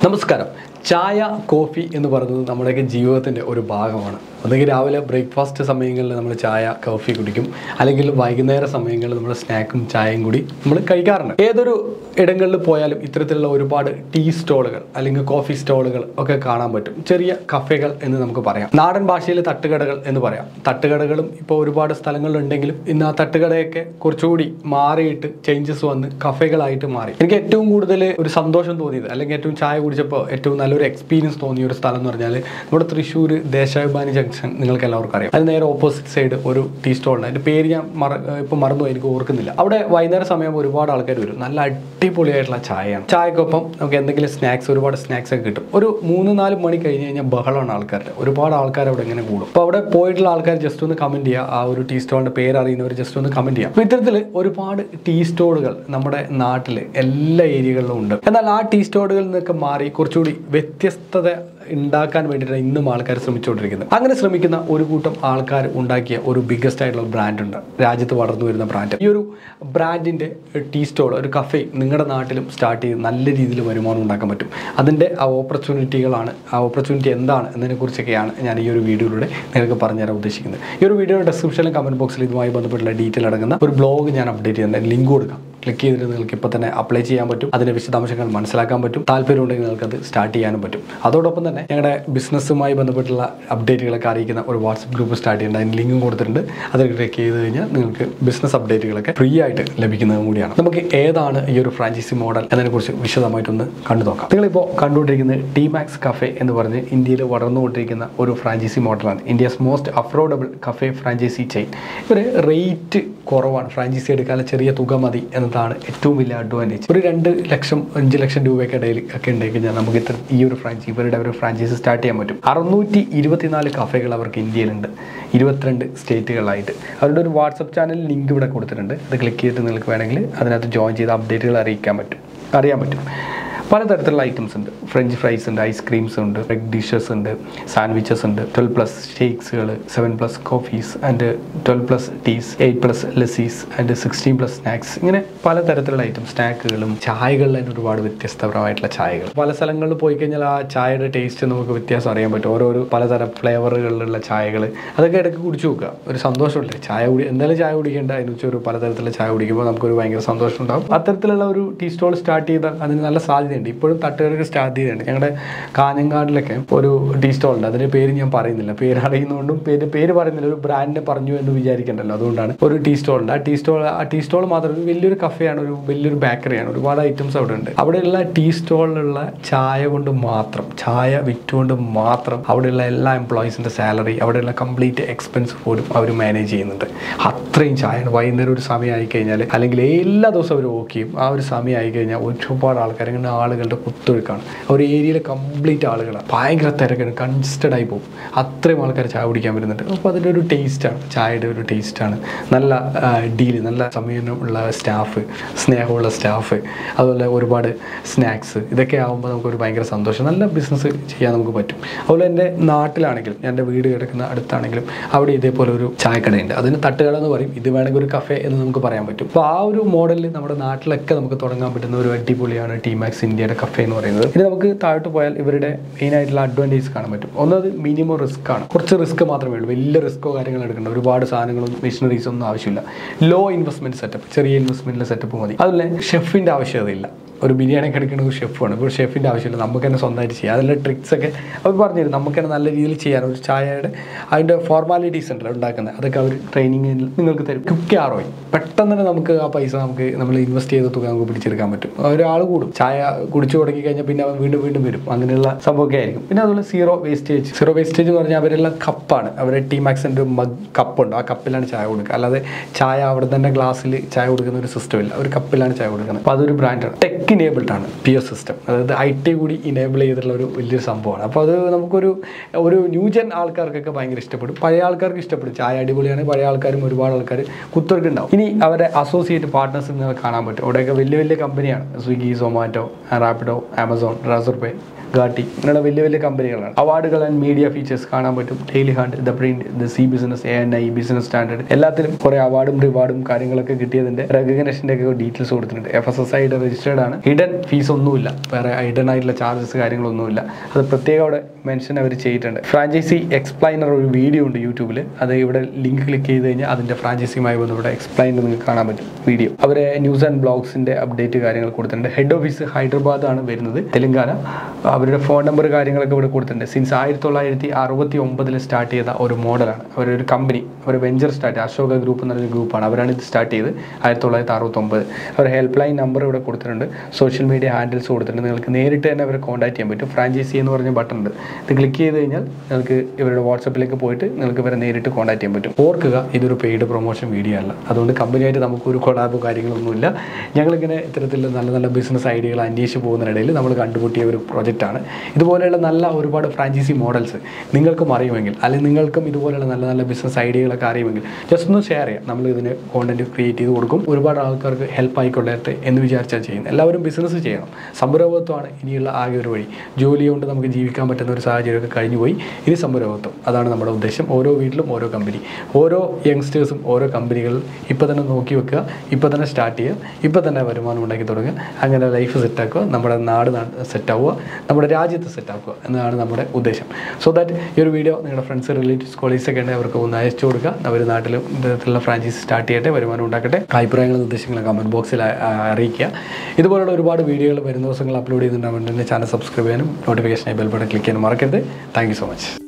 നമസ്കാരം. ചായ കോഫി എന്ന് പറയുന്നത് നമ്മുടെയൊക്കെ ജീവിതത്തിൻ്റെ ഒരു ഭാഗമാണ്. ഒന്നുകിൽ രാവിലെ ബ്രേക്ക്ഫാസ്റ്റ് സമയങ്ങളിൽ നമ്മൾ ചായ കോഫി കുടിക്കും, അല്ലെങ്കിൽ വൈകുന്നേര സമയങ്ങളിൽ നമ്മൾ സ്നാക്കും ചായയും കൂടി നമ്മൾ കഴിക്കാറുണ്ട്. ഏതൊരു ഇടങ്ങളിൽ പോയാലും ഇത്തരത്തിലുള്ള ഒരുപാട് ടീ സ്റ്റോളുകൾ അല്ലെങ്കിൽ കോഫി സ്റ്റോളുകൾ ഒക്കെ കാണാൻ പറ്റും. ചെറിയ കഫേകൾ എന്ന് നമുക്ക് പറയാം. നാടൻ ഭാഷയിൽ തട്ടുകടകൾ എന്ന് പറയാം. തട്ടുകടകളും ഇപ്പോൾ ഒരുപാട് സ്ഥലങ്ങളിലുണ്ടെങ്കിലും ഇന്ന് ആ തട്ടുകടയൊക്കെ കുറച്ചുകൂടി മാറിയിട്ട് ചേഞ്ചസ് വന്ന് കഫേകളായിട്ട് മാറി. എനിക്ക് ഏറ്റവും കൂടുതൽ ഒരു സന്തോഷം തോന്നിയത്, അല്ലെങ്കിൽ ഏറ്റവും ചായ കുടിച്ചപ്പോൾ ഏറ്റവും നല്ലൊരു എക്സ്പീരിയൻസ് തോന്നിയ ഒരു സ്ഥലം എന്ന് പറഞ്ഞാൽ നമ്മുടെ തൃശ്ശൂർ ദേശാഭിമാനി ജംഗ്ഷൻ നിങ്ങൾക്ക് എല്ലാവർക്കും അറിയാം. അതിന് നേരെ ഓപ്പോസിറ്റ് സൈഡ് ഒരു ടീ സ്റ്റോളുണ്ട്. അതിൻ്റെ പേര് ഞാൻ ഇപ്പോൾ മറന്നു, എനിക്ക് ഓർക്കുന്നില്ല. അവിടെ വൈകുന്നേര സമയം ഒരുപാട് ആൾക്കാർ വരും. നല്ല അടിപൊളിയായിട്ടുള്ള ചായയാണ്. ചായക്കൊപ്പം നമുക്ക് എന്തെങ്കിലും സ്നാക്സ്, ഒരുപാട് സ്നാക്സ് ഒക്കെ കിട്ടും. ഒരു 3-4 മണി കഴിഞ്ഞ് കഴിഞ്ഞാൽ ബഹളമാണ് ആൾക്കാരുടെ. ഒരുപാട് ആൾക്കാർ അവിടെ ഇങ്ങനെ കൂടും. അപ്പോൾ അവിടെ പോയിട്ടുള്ള ആൾക്കാർ ജസ്റ്റ് ഒന്ന് കമൻറ്റ് ചെയ്യുക. ആ ഒരു ടീ സ്റ്റോളിൻ്റെ പേര് അറിയുന്നവർ ജസ്റ്റ് ഒന്ന് കമൻറ്റ് ചെയ്യുക. അപ്പോൾ ഇത്തരത്തിൽ ഒരുപാട് ടീ സ്റ്റോളുകൾ നമ്മുടെ നാട്ടിൽ എല്ലാ ഏരിയകളിലും ഉണ്ട്. എന്നാൽ ആ ടീ സ്റ്റോളുകളിൽ നിന്നൊക്കെ മാറി കുറച്ചുകൂടി വ്യത്യസ്തത ഉണ്ടാക്കാൻ വേണ്ടിയിട്ടാണ് ഇന്നും ആൾക്കാർ ശ്രമിച്ചുകൊണ്ടിരിക്കുന്നത്. അങ്ങനെ ശ്രമിക്കുന്ന ഒരു കൂട്ടം ആൾക്കാർ ഉണ്ടാക്കിയ ഒരു ബിഗ്ഗസ്റ്റ് ആയിട്ടുള്ള ബ്രാൻഡുണ്ട്, രാജ്യത്ത് വളർന്നു വരുന്ന ബ്രാൻഡ്. ഈ ഒരു ബ്രാൻഡിൻ്റെ ടീ സ്റ്റോൾ, ഒരു കഫേ നിങ്ങളുടെ നാട്ടിലും സ്റ്റാർട്ട് ചെയ്ത് നല്ല രീതിയിൽ വരുമാനം ഉണ്ടാക്കാൻ പറ്റും. അതിൻ്റെ ആ ഓപ്പർച്യൂണിറ്റികളാണ്, ആ ഓപ്പർച്യൂണിറ്റി എന്താണ് എന്നതിനെക്കുറിച്ചൊക്കെയാണ് ഞാൻ ഈ ഒരു വീഡിയോയിലൂടെ നിങ്ങൾക്ക് പറഞ്ഞുതരാൻ ഉദ്ദേശിക്കുന്നത്. ഈ ഒരു വീഡിയോയുടെ ഡിസ്ക്രിപ്ഷനിലും കമൻറ്റ് ബോക്സിൽ ഇതുമായി ബന്ധപ്പെട്ടുള്ള ഡീറ്റെയിൽ അടങ്ങുന്ന ഒരു ബ്ലോഗ് ഞാൻ അപ്ഡേറ്റ് ചെയ്യുന്നുണ്ട്. ലിങ്ക് കൊടുക്കാം. ക്ലിക്ക് ചെയ്തിട്ട് നിങ്ങൾക്ക് ഇപ്പോൾ തന്നെ അപ്ലൈ ചെയ്യാൻ പറ്റും. അതിൻ്റെ വിശദാംശങ്ങൾ മനസ്സിലാക്കാൻ പറ്റും. താല്പര്യമുണ്ടെങ്കിൽ നിങ്ങൾക്കത് സ്റ്റാർട്ട് ചെയ്യാനും പറ്റും. അതോടൊപ്പം തന്നെ ഞങ്ങളുടെ ബിസിനസ്സുമായി ബന്ധപ്പെട്ടുള്ള അപ്ഡേറ്റുകളൊക്കെ അറിയിക്കുന്ന ഒരു വാട്സപ്പ് ഗ്രൂപ്പ് സ്റ്റാർട്ട് ചെയ്യുന്നുണ്ട്. അതിന് ലിങ്കും കൊടുത്തിട്ടുണ്ട്. അതിൽ ക്ലിക്ക് ചെയ്ത് കഴിഞ്ഞാൽ നിങ്ങൾക്ക് ബിസിനസ് അപ്ഡേറ്റുകളൊക്കെ ഫ്രീ ആയിട്ട് ലഭിക്കുന്നതും കൂടിയാണ്. നമുക്ക് ഏതാണ് ഈ ഒരു ഫ്രാഞ്ചൈസി മോഡൽ എന്നതിനെക്കുറിച്ച് വിശദമായിട്ടൊന്ന് കണ്ടു നോക്കാം. നിങ്ങളിപ്പോൾ കണ്ടുകൊണ്ടിരിക്കുന്നത് ടീമാക്സ് കഫേ എന്ന് പറഞ്ഞ് ഇന്ത്യയിൽ വളർന്നുകൊണ്ടിരിക്കുന്ന ഒരു ഫ്രാഞ്ചൈസി മോഡലാണ്. India's most affordable cafe franchise chain. ഇവർ റേറ്റ് കുറവാണ്. ഫ്രാഞ്ചൈസി എടുക്കാൻ ചെറിയ തുക മതി എന്നതാണ് ഏറ്റവും വലിയ അഡ്വാൻറ്റേജ്. ഒരു 2 ലക്ഷം 5 ലക്ഷം രൂപയൊക്കെ ഇടയിൽ ഒക്കെ ഉണ്ടെങ്കിൽ കഴിഞ്ഞാൽ നമുക്ക് ഈ ഒരു ഇവരുടെ ഒരു ഫ്രാഞ്ചൈസി സ്റ്റാർട്ട് ചെയ്യാൻ പറ്റും. 624 കഫേകൾ അവർക്ക് ഇന്ത്യയിലുണ്ട്, 22 സ്റ്റേറ്റുകളായിട്ട്. അവരുടെ ഒരു വാട്സപ്പ് ചാനൽ ലിങ്ക് ഇവിടെ കൊടുത്തിട്ടുണ്ട്. അത് ക്ലിക്ക് ചെയ്തിട്ട് നിങ്ങൾക്ക് വേണമെങ്കിൽ അതിനകത്ത് ജോയിൻ ചെയ്ത് അപ്ഡേറ്റുകൾ അറിയാൻ പറ്റും. പലതരത്തിലുള്ള ഐറ്റംസ് ഉണ്ട്. ഫ്രഞ്ച് ഫ്രൈസ് ഉണ്ട്, ഐസ്ക്രീംസ് ഉണ്ട്, എഗ് ഡിഷസ് ഉണ്ട്, സാൻഡ്വിച്ചസ് ഉണ്ട്, 12+ ഷേക്സുകൾ, 7+ coffees and 12+ teas, 8+ lassis and 16+ snacks. ഇങ്ങനെ പലതരത്തിലുള്ള ഐറ്റം. സ്നാക്കുകളും ചായകളിൽ തന്നെ ഒരുപാട് വ്യത്യസ്തപരമായിട്ടുള്ള ചായകൾ. പല സ്ഥലങ്ങളിൽ പോയി കഴിഞ്ഞാൽ ആ ചായയുടെ ടേസ്റ്റ് നമുക്ക് വ്യത്യാസം അറിയാൻ പറ്റും. ഓരോരോ പലതരം ഫ്ലേവറുകളിലുള്ള ചായകൾ, അതൊക്കെ ഇടയ്ക്ക് കുടിച്ചു നോക്കുക. ഒരു സന്തോഷമില്ലേ എന്തായാലും ചായ കുടിക്കേണ്ട, അതിന് വെച്ച് ഒരു പലതരത്തിലുള്ള ചായ കുടിക്കുമ്പോൾ നമുക്കൊരു ഭയങ്കര സന്തോഷം ഉണ്ടാകും. അത്തരത്തിലുള്ള ഒരു ടീ സ്റ്റോൾ സ്റ്റാർട്ട് ചെയ്താൽ അതിന് നല്ല സാധ്യതയുണ്ട്. ഇപ്പോഴും തട്ടുകടയൊക്കെ സ്റ്റാർട്ട് ചെയ്തിട്ടുണ്ട്. ഞങ്ങളുടെ കാഞ്ഞങ്ങാടിലൊക്കെ ഒരു ടീ സ്റ്റോളുണ്ട്. അതിൻ്റെ പേര് ഞാൻ പറയുന്നില്ല, പേര് അറിയുന്നതുകൊണ്ടും പേര് പറയുന്നില്ല. ഒരു ബ്രാൻഡിനെ പറഞ്ഞു എന്ന് വിചാരിക്കണ്ടല്ലോ, അതുകൊണ്ടാണ്. ഒരു ടീ സ്റ്റോളുണ്ട്. ആ ടീ സ്റ്റോൾ മാത്രം വലിയൊരു കഫേയാണ്, ഒരു വലിയൊരു ബേക്കറിയാണ്. ഒരുപാട് ഐറ്റംസ് അവിടെ ഉണ്ട്. അവിടെയുള്ള ടീ സ്റ്റോളിലുള്ള ചായ കൊണ്ട് മാത്രം, ചായ വിറ്റുകൊണ്ട് മാത്രം അവിടെയുള്ള എല്ലാ എംപ്ലോയീസിൻ്റെ സാലറി, അവിടെയുള്ള കംപ്ലീറ്റ് എക്സ്പെൻസ് പോലും അവർ മാനേജ് ചെയ്യുന്നുണ്ട്. അത്രയും ചായയാണ്. വൈകുന്നേരം ഒരു സമയമായി കഴിഞ്ഞാൽ, അല്ലെങ്കിൽ എല്ലാ ദിവസവും അവർ ഓക്കെയും ആ ഒരു സമയമായി കഴിഞ്ഞാൽ ഒരുപാട് ആൾക്കാർ, ഇങ്ങനെ ആളുകളുടെ കുത്തൊഴുക്കാണ്. ഒരു ഏരിയയിൽ കംപ്ലീറ്റ് ആളുകളാണ്. ഭയങ്കര തിരക്കാണ്, കൺജസ്റ്റഡ് ആയി പോകും. അത്രയും ആൾക്കാർ ചായ കുടിക്കാൻ വരുന്നുണ്ട്. അപ്പോൾ അതിൻ്റെ ഒരു ടേസ്റ്റാണ്, ചായയുടെ ഒരു ടേസ്റ്റാണ്. നല്ല ഡീല്, നല്ല സമയമുള്ള സ്റ്റാഫ്, സ്നേഹമുള്ള സ്റ്റാഫ്, അതുപോലെ ഒരുപാട് സ്നാക്സ്, ഇതൊക്കെ ആകുമ്പോൾ നമുക്കൊരു ഭയങ്കര സന്തോഷം. നല്ല ബിസിനസ് ചെയ്യാൻ നമുക്ക് പറ്റും. അതുപോലെ എൻ്റെ നാട്ടിലാണെങ്കിലും, എൻ്റെ വീട് കിടക്കുന്ന അടുത്താണെങ്കിലും അവിടെ ഇതേപോലെ ഒരു ചായക്കടയുണ്ട്. അതിന് തട്ടുകട എന്ന് പറയും. ഇത് വേണമെങ്കിൽ ഒരു കഫേ എന്ന് നമുക്ക് പറയാൻ പറ്റും. അപ്പോൾ ആ ഒരു മോഡലിൽ നമ്മുടെ നാട്ടിലൊക്കെ നമുക്ക് തുടങ്ങാൻ പറ്റുന്ന ഒരു അടിപൊളിയാണ് ടീമാക്സ് ഇന്ത്യയുടെ കഫേ എന്ന് പറയുന്നത്. ഇനി നമുക്ക് താഴോട്ട് പോയാൽ ഇവരുടെ മെയിൻ ആയിട്ടുള്ള അഡ്വാൻറ്റേജ് കാണാൻ പറ്റും. ഒന്നത് മിനിമം റിസ്ക് ആണ്. കുറച്ച് റിസ്ക് മാത്രമേ ഉള്ളൂ. വലിയ റിസ്ക്കോ കാര്യങ്ങളോ എടുക്കേണ്ട, ഒരുപാട് സാധനങ്ങളും മെഷീനറീസ് ഒന്നും ആവശ്യമില്ല. ലോ ഇൻവെസ്റ്റ്മെന്റ് സെറ്റപ്പ്, ചെറിയ ഇൻവെസ്റ്റ്മെന്റിലെ സെറ്റപ്പ് മതി. അതുപോലെ ഷെഫിൻ്റെ ആവശ്യതയില്ല. ഒരു ബിരിയാണി ഒക്കെ എടുക്കുന്ന ഒരു ഷെഫാണ്. ഇപ്പോൾ ഷെഫിൻ്റെ ആവശ്യമില്ല, നമുക്ക് തന്നെ സ്വന്തമായിട്ട് ചെയ്യാം. അതിൻ്റെ ട്രിക്സൊക്കെ അവർ പറഞ്ഞു തരും. നമുക്ക് തന്നെ നല്ല രീതിയിൽ ചെയ്യാൻ. ഒരു ചായയുടെ അതിൻ്റെ ഫോർമാലിറ്റീസ് ഉണ്ടല്ലോ ഉണ്ടാക്കുന്നത്, അതൊക്കെ അവർ ട്രെയിനിങ്ങിൽ നിങ്ങൾക്ക് തരും. ക്വിക്ക് ROI, പെട്ടെന്ന് തന്നെ നമുക്ക് ആ പൈസ നമ്മൾ ഇൻവെസ്റ്റ് ചെയ്ത തുക നമുക്ക് പിടിച്ചെടുക്കാൻ പറ്റും. ഒരാൾ കൂടും, ചായ കുടിച്ചു തുടങ്ങി കഴിഞ്ഞാൽ പിന്നെ അവൻ വീണ്ടും വരും. അങ്ങനെയുള്ള സംഭവമൊക്കെ ആയിരിക്കും. പിന്നെ അതുപോലെ സീറോ വേസ്റ്റേജ് എന്ന് പറഞ്ഞാൽ അവരെല്ലാം കപ്പാണ്. അവരുടെ ടീമാക്സിൻ്റെ മഗ് കപ്പുണ്ട്. ആ കപ്പിലാണ് ചായ കൊടുക്കുക. അല്ലാതെ ചായ അവിടെ തന്നെ ഗ്ലാസ്സിൽ ചായ കൊടുക്കുന്ന ഒരു സിസ്റ്റം ഇല്ല. ഒരു കപ്പിലാണ് ചായ കൊടുക്കുന്നത്. അപ്പോൾ അതൊരു ബ്രാൻഡാണ്. ടെക് ഇനേബിൾഡ് ആണ് പിയർ സിസ്റ്റം. അതായത് IT കൂടി ഇനേബിൾ ചെയ്തിട്ടുള്ള ഒരു വലിയൊരു സംഭവമാണ്. അപ്പോൾ അത് നമുക്കൊരു ന്യൂജൻ ആൾക്കാർക്കൊക്കെ ഭയങ്കര ഇഷ്ടപ്പെടും. പഴയ ആൾക്കാർക്ക് ഇഷ്ടപ്പെടും. ചായ അടിപൊളിയാണ്. പഴയ ആൾക്കാരും ഒരുപാട് ആൾക്കാർ കുത്തൊഴുക്കുണ്ടാവും. ഇനി അവരെ അസോസിയേറ്റ് പാർട്ട്നേഴ്സ് നിങ്ങൾക്ക് കാണാൻ പറ്റും. അവിടെയൊക്കെ വലിയ കമ്പനിയാണ്. Swiggy, Zomato, Rapido, Amazon, Razorpay, Gati ഇങ്ങനെയുള്ള വലിയ വലിയ കമ്പനികളാണ്. അവാർഡുകൾ ആൻഡ് മീഡിയ ഫീച്ചേഴ്സ് കാണാൻ പറ്റും. Daily Hunt, the Print, the C business, ANI, Business Standard എല്ലാത്തിലും കുറേ അവാർഡും റിവാർഡും കാര്യങ്ങളൊക്കെ കിട്ടിയതിൻ്റെ റെക്കഗ്നേഷൻ്റെ ഒക്കെ ഡീറ്റെയിൽസ് കൊടുത്തിട്ടുണ്ട്. FSSAI രജിസ്റ്റേർഡ് ആണ്. ഹിഡൻ ഫീസ് ഒന്നുമില്ല, വേറെ ഹിഡൻ ആയിട്ടുള്ള ചാർജസ് കാര്യങ്ങളൊന്നുമില്ല. അത് പ്രത്യേകം അവിടെ മെൻഷൻ അവർ ചെയ്തിട്ടുണ്ട്. ഫ്രാഞ്ചൈസി എക്സ്പ്ലൈനർ ഒരു വീഡിയോ ഉണ്ട് യൂട്യൂബിൽ. അത് ഇവിടെ ലിങ്ക് ക്ലിക്ക് ചെയ്ത് കഴിഞ്ഞാൽ അതിൻ്റെ ഫ്രാഞ്ചൈസിയുമായി ബന്ധപ്പെട്ട എക്സ്പ്ലൈനർ നിങ്ങൾക്ക് കാണാൻ പറ്റും വീഡിയോ. അവരെ ന്യൂസ് ആൻഡ് ബ്ലോഗ്സിൻ്റെ അപ്ഡേറ്റ് കാര്യങ്ങൾ കൊടുത്തിട്ടുണ്ട്. ഹെഡ് ഓഫീസ് ഹൈദരാബാദ് ആണ് വരുന്നത്, തെലങ്കാന. അവരുടെ ഫോൺ നമ്പർ കാര്യങ്ങളൊക്കെ ഇവിടെ കൊടുത്തിട്ടുണ്ട്. സിൻസ് 1969 സ്റ്റാർട്ട് ചെയ്ത ഒരു മോഡലാണ്. അവരൊരു കമ്പനി, അവർ വെഞ്ചർ സ്റ്റാർട്ട്, അശോക ഗ്രൂപ്പ് എന്നൊരു ഗ്രൂപ്പാണ്. അവരാണ് ഇത് സ്റ്റാർട്ട് ചെയ്ത് 1969. അവർ ഹെൽപ്പ് ലൈൻ നമ്പർ ഇവിടെ കൊടുത്തിട്ടുണ്ട്. സോഷ്യൽ മീഡിയ ഹാൻഡിൽസ് കൊടുത്തിട്ടുണ്ട്. നിങ്ങൾക്ക് നേരിട്ട് തന്നെ അവരെ കോൺടാക്ട് ചെയ്യാൻ പറ്റും. ഫ്രാഞ്ചൈസി എന്ന് പറഞ്ഞ ബട്ടൺ ഉണ്ട്, ഇത് ക്ലിക്ക് ചെയ്ത് കഴിഞ്ഞാൽ നിങ്ങൾക്ക് ഇവരുടെ വാട്സപ്പിലേക്ക് പോയിട്ട് നിങ്ങൾക്ക് ഇവരെ നേരിട്ട് കോൺടാക്ട് ചെയ്യാൻ പറ്റും. ഓർക്കുക, ഇതൊരു പെയ്ഡ് പ്രൊമോഷൻ വീഡിയോ അല്ല. അതുകൊണ്ട് കമ്പനിയായിട്ട് നമുക്കൊരു കൊളാബോ കാര്യങ്ങളൊന്നുമില്ല. ഞങ്ങളിങ്ങനെ ഇത്തരത്തിലുള്ള നല്ല നല്ല ബിസിനസ് ഐഡിയകൾ അന്വേഷിച്ച് പോകുന്നതിനിടയിൽ നമ്മൾ കണ്ടുമുട്ടിയ ഒരു പ്രോജക്റ്റാണ്. ഇതുപോലെയുള്ള നല്ല ഒരുപാട് ഫ്രാഞ്ചൈസി മോഡൽസ് നിങ്ങൾക്കും അറിയുമെങ്കിൽ, അല്ലെങ്കിൽ നിങ്ങൾക്കും ഇതുപോലെയുള്ള നല്ല നല്ല ബിസിനസ് ഐഡിയകളൊക്കെ അറിയുമെങ്കിൽ ജസ്റ്റ് ഒന്ന് ഷെയർ ചെയ്യാം. നമ്മൾ ഇതിന് കോണ്ടന്റ് ക്രിയേറ്റ് ചെയ്ത് കൊടുക്കും. ഒരുപാട് ആൾക്കാർക്ക് ഹെൽപ്പ് ആയിക്കൊള്ളട്ടെ എന്ന് വിചാരിച്ചാൽ ചെയ്യുന്നത്. എല്ലാവരും ബിസിനസ് ചെയ്യണം. സംരംഭത്വമാണ് ഇനിയുള്ള ആകെ ഒരു വഴി. ജോലി കൊണ്ട് നമുക്ക് ജീവിക്കാൻ പറ്റുന്ന ഒരു സാഹചര്യമൊക്കെ കഴിഞ്ഞുപോയി. ഇനി സംരംഭത്വം, അതാണ് നമ്മുടെ ഉദ്ദേശം. ഓരോ വീട്ടിലും ഓരോ കമ്പനി, ഓരോ യങ്സ്റ്റേഴ്സും ഓരോ കമ്പനികൾ ഇപ്പോൾ തന്നെ നോക്കി വെക്കുക, ഇപ്പോൾ തന്നെ സ്റ്റാർട്ട് ചെയ്യുക, ഇപ്പോൾ തന്നെ വരുമാനം ഉണ്ടാക്കി തുടങ്ങുക. അങ്ങനെ ലൈഫ് സെറ്റാക്കുക, നമ്മുടെ നാട് സെറ്റാവുക, നമ്മുടെ രാജ്യത്ത് സെറ്റാക്കുക എന്നതാണ് നമ്മുടെ ഉദ്ദേശം. സോ ദാറ്റ് ഈ ഒരു വീഡിയോ നിങ്ങളുടെ ഫ്രണ്ട്സ്, റിലേറ്റീവ്സ്, കൊളീഗ്സൊക്കെ ഉണ്ടെങ്കിൽ അവർക്ക് ഒന്ന് അയച്ചു കൊടുക്കുക. അവർ നാട്ടിലും ഇത്തരത്തിലുള്ള ഫ്രാഞ്ചൈസി സ്റ്റാർട്ട് ചെയ്യട്ടെ, വരുമാനം ഉണ്ടാക്കട്ടെ. അഭിപ്രായങ്ങളും നിർദ്ദേശങ്ങളും കമൻറ്റ് ബോക്സിൽ അറിയിക്കുക. ഇതുപോലുള്ള ഒരുപാട് വീഡിയോകൾ വരുന്ന ദിവസങ്ങൾ അപ്ലോഡ് ചെയ്യുന്നുണ്ടാവും. എൻ്റെ ചാനൽ സബ്സ്ക്രൈബ് ചെയ്യാനും നോട്ടിഫിക്കേഷൻ ബെൽ ബട്ടൺ ക്ലിക്ക് ചെയ്യാനും മറക്കരുത്. Thank you so much.